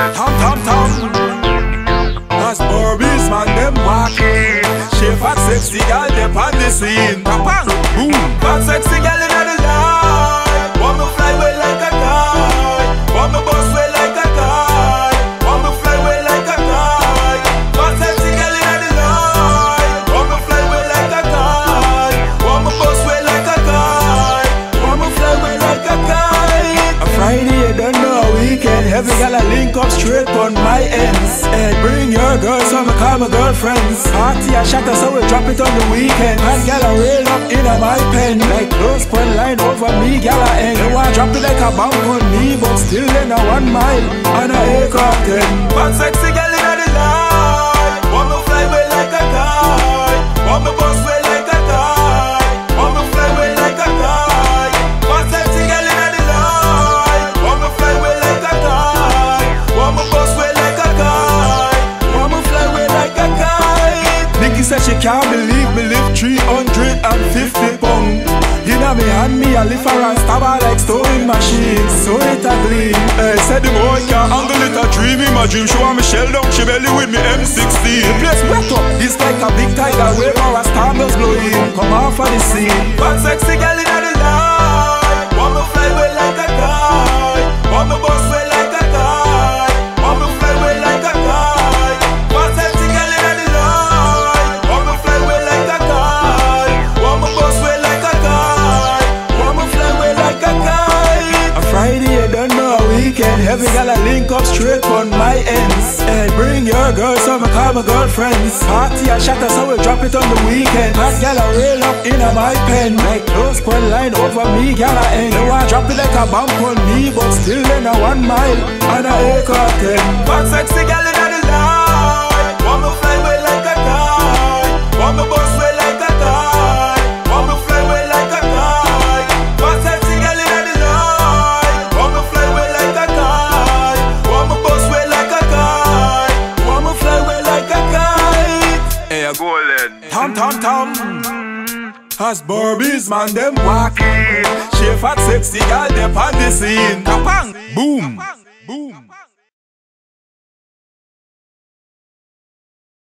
Tom tom tom. As Barbies man them walking. She fat sexy girl them on the scene. Kapang, boom. Fat sexy girl inna the light. Want me fly away like a kite. Want me bust way like a kite. Want me fly away like a kite. Fat sexy girl inna the light. Want me fly away like a kite. Want me bust way like a kite. Want me fly away like a kite. A Friday you don't know a weekend. Every girl I link up straight on my ends. Hey, bring your girls so I call my girlfriends. Party a shatter so we drop it on the weekend. And girl I rail up in my pen. Like close point line over me, girl I end. They want drop it like a bomb on me, but still in a 1 mile and a acre of 10. But sexy girl in the light. Want me fly away like a kite. Want me bust way like a kite. Want me fly away like a kite. But sexy girl in the light. Want me fly away like a kite. Want me bust way like a kite. Want me fly away like a kite. Nikki said she can't believe me lift 350 pounds. Inna me hand me a lift her and stab her like sewing machine. So it a gleam. Hey, said the boy can't handle it a dream. In my dream show her me shell down she belly with me M16. The place wet up, it's like a big tidal wave or a storm does blow in. Come off of the scene. But sexy girl inna the light. Want me fly away like a kite. Want me bust way like a kite. Want me fly away like a kite. But sexy girl inna the light. Want me fly away like a kite. Want me bust way like a kite. Want me fly away like a kite. A Friday you don't know a weekend. Every girl I link up straight on my ends. Hey, bring your girls so I call my girlfriends. Party a shatter so we drop it on the weekend. Hot girl I rail up in my pen. Like close point line over me, girl I end. They want drop it like a bomb on me, but still in a 1 mile and a acre of 10. But sexy girl in the light. Want me fly away like a kite. Want me bust way like a kite. Want me fly away like a kite. But sexy girl in the light. Want me fly away like a kite. Want me bust way like a kite. Want me fly away like a kite. Hey, I go then. Tom tom tom. As Barbies man them walking. She fat sexy girl them on the scene. Kapang, boom, boom.